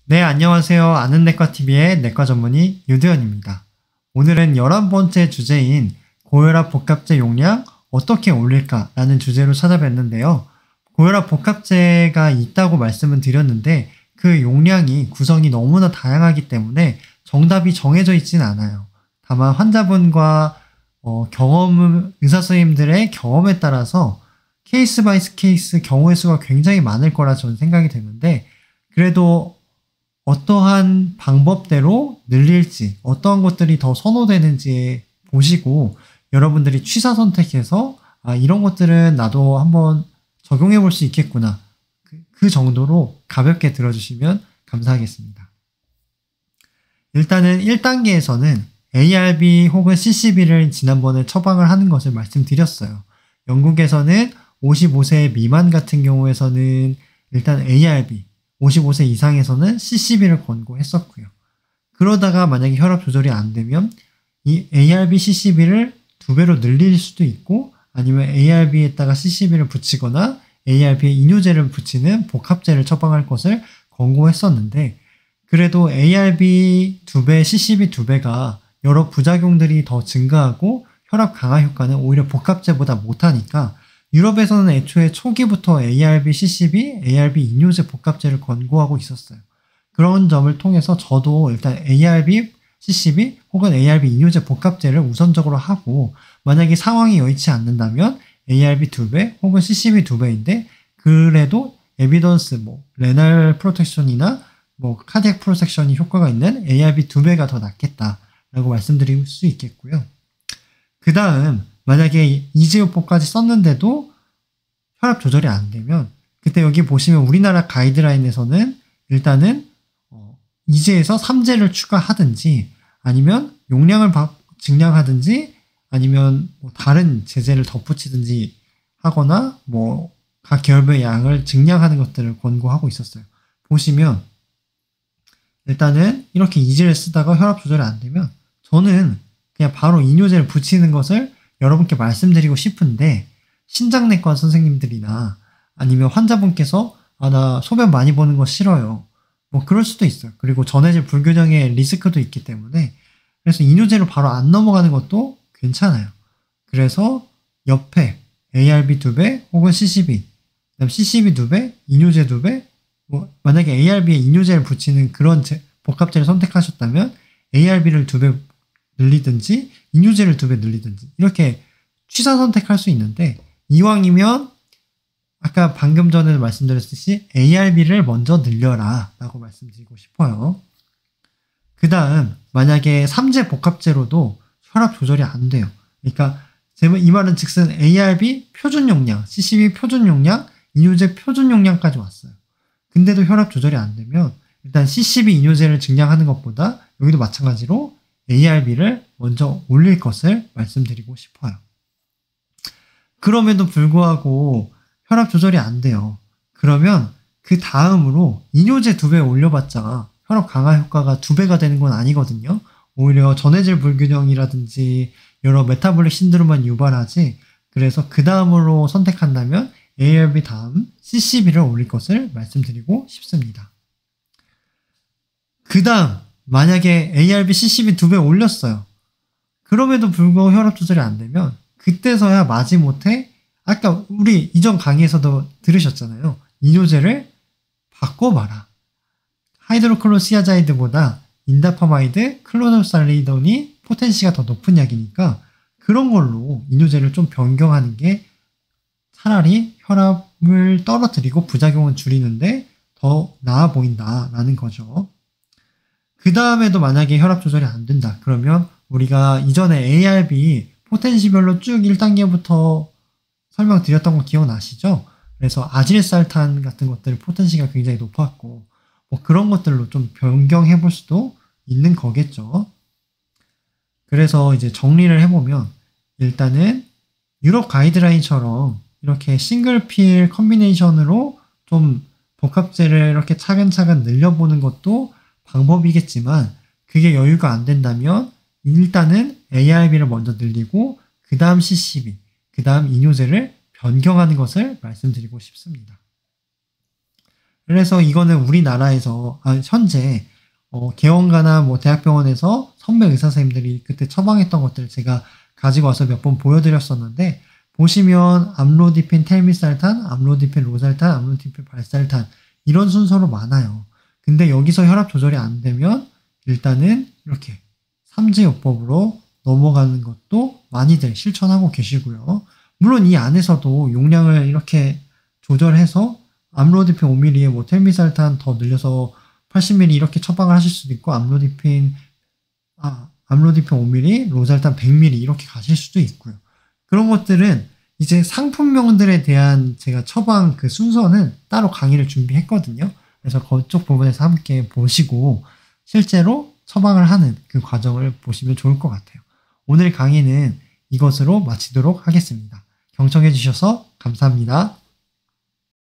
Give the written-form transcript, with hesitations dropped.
네, 안녕하세요. 아는 내과TV의 내과 전문의 유대현입니다. 오늘은 11번째 주제인 고혈압 복합제 용량 어떻게 올릴까? 라는 주제로 찾아뵀는데요. 고혈압 복합제가 있다고 말씀은 드렸는데 그 용량이 구성이 너무나 다양하기 때문에 정답이 정해져 있지는 않아요. 다만 환자분과 의사 선생님들의 경험에 따라서 케이스 바이 케이스 경우의 수가 굉장히 많을 거라 저는 생각이 되는데, 그래도 어떠한 방법대로 늘릴지, 어떠한 것들이 더 선호되는지 보시고 여러분들이 취사 선택해서 이런 것들은 나도 한번 적용해 볼 수 있겠구나, 그 정도로 가볍게 들어주시면 감사하겠습니다. 일단은 1단계에서는 ARB 혹은 CCB를 지난번에 처방을 하는 것을 말씀드렸어요. 영국에서는 55세 미만 같은 경우에서는 일단 ARB, 55세 이상에서는 CCB를 권고했었고요. 그러다가 만약에 혈압 조절이 안 되면 이 ARB, CCB를 2배로 늘릴 수도 있고, 아니면 ARB에다가 CCB를 붙이거나 ARB에 이뇨제를 붙이는 복합제를 처방할 것을 권고했었는데, 그래도 ARB 2배, CCB 2배가 여러 부작용들이 더 증가하고 혈압 강화 효과는 오히려 복합제보다 못하니까 유럽에서는 애초에 초기부터 ARB, CCB, ARB 이뇨제 복합제를 권고하고 있었어요. 그런 점을 통해서 저도 일단 ARB, CCB 혹은 ARB 이뇨제 복합제를 우선적으로 하고, 만약에 상황이 여의치 않는다면 ARB 2배 혹은 CCB 2배인데 그래도 에비던스, 레날 프로텍션이나 카디악 프로텍션이 효과가 있는 ARB 2배가 더 낫겠다라고 말씀드릴 수 있겠고요. 그 다음, 만약에 이지요법까지 썼는데도 혈압 조절이 안 되면, 그때 여기 보시면 우리나라 가이드라인에서는 일단은 이제에서 3제를 추가하든지, 아니면 용량을 증량하든지, 아니면 다른 제제를 덧붙이든지 하거나 각 결부의 양을 증량하는 것들을 권고하고 있었어요. 보시면 일단은 이렇게 이제를 쓰다가 혈압 조절이 안 되면 저는 그냥 바로 이뇨제를 붙이는 것을 여러분께 말씀드리고 싶은데, 신장내과 선생님들이나 아니면 환자분께서 나 소변 많이 보는 거 싫어요, 그럴 수도 있어요. 그리고 전해질 불균형의 리스크도 있기 때문에, 그래서 이뇨제로 바로 안 넘어가는 것도 괜찮아요. 그래서 옆에 ARB 2배 혹은 CCB, 그다음 CCB 2배, 이뇨제 2배, 만약에 ARB에 이뇨제를 붙이는 그런 복합제를 선택하셨다면 ARB를 2배 늘리든지 이뇨제를 2배 늘리든지 이렇게 취사 선택할 수 있는데, 이왕이면 아까 방금 전에 말씀드렸듯이 ARB를 먼저 늘려라 라고 말씀드리고 싶어요. 그 다음, 만약에 3제 복합제로도 혈압 조절이 안 돼요. 그러니까 이 말은 즉슨 ARB 표준 용량, CCB 표준 용량, 이뇨제 표준 용량까지 왔어요. 근데도 혈압 조절이 안 되면 일단 CCB 이뇨제를 증량하는 것보다 여기도 마찬가지로 ARB를 먼저 올릴 것을 말씀드리고 싶어요. 그럼에도 불구하고 혈압 조절이 안 돼요. 그러면 그 다음으로 이뇨제 2배 올려봤자 혈압 강화 효과가 2배가 되는 건 아니거든요. 오히려 전해질 불균형이라든지 여러 메타볼릭 신드롬만 유발하지. 그래서 그 다음으로 선택한다면 ARB 다음 CCB를 올릴 것을 말씀드리고 싶습니다. 그 다음, 만약에 ARB, CCB 2배 올렸어요. 그럼에도 불구하고 혈압 조절이 안 되면 그때서야 마지못해 아까 우리 이전 강의에서도 들으셨잖아요. 이뇨제를 바꿔봐라. 하이드로클로시아자이드보다 인다파마이드, 클로노살리돈이 포텐시가 더 높은 약이니까 그런 걸로 이뇨제를 좀 변경하는 게 차라리 혈압을 떨어뜨리고 부작용을 줄이는데 더 나아 보인다라는 거죠. 그 다음에도 만약에 혈압 조절이 안 된다. 그러면 우리가 이전에 ARB 포텐시별로 쭉 1단계부터 설명드렸던 거 기억나시죠? 그래서 아질살탄 같은 것들 포텐시가 굉장히 높았고 그런 것들로 좀 변경해 볼 수도 있는 거겠죠. 그래서 이제 정리를 해보면 일단은 유럽 가이드라인처럼 이렇게 싱글필 컨비네이션으로 좀 복합제를 이렇게 차근차근 늘려보는 것도 방법이겠지만, 그게 여유가 안 된다면 일단은 ARB를 먼저 늘리고 그 다음 CCB, 그 다음 이뇨제를 변경하는 것을 말씀드리고 싶습니다. 그래서 이거는 우리나라에서 현재 개원가나 뭐 대학병원에서 선배 의사 선생님들이 그때 처방했던 것들을 제가 가지고 와서 몇 번 보여드렸었는데, 보시면 암로디핀 텔미살탄, 암로디핀 로살탄, 암로디핀 발살탄 이런 순서로 많아요. 근데 여기서 혈압 조절이 안 되면 일단은 이렇게 삼지요법으로 넘어가는 것도 많이들 실천하고 계시고요. 물론 이 안에서도 용량을 이렇게 조절해서 암로디핀 5ml에 뭐 텔미살탄 더 늘려서 80ml 이렇게 처방을 하실 수도 있고, 암로디핀 5ml, 로살탄 100ml 이렇게 가실 수도 있고요. 그런 것들은 이제 상품명들에 대한 제가 처방 그 순서는 따로 강의를 준비했거든요. 그래서 그쪽 부분에서 함께 보시고 실제로 처방을 하는 그 과정을 보시면 좋을 것 같아요. 오늘 강의는 이것으로 마치도록 하겠습니다. 경청해 주셔서 감사합니다.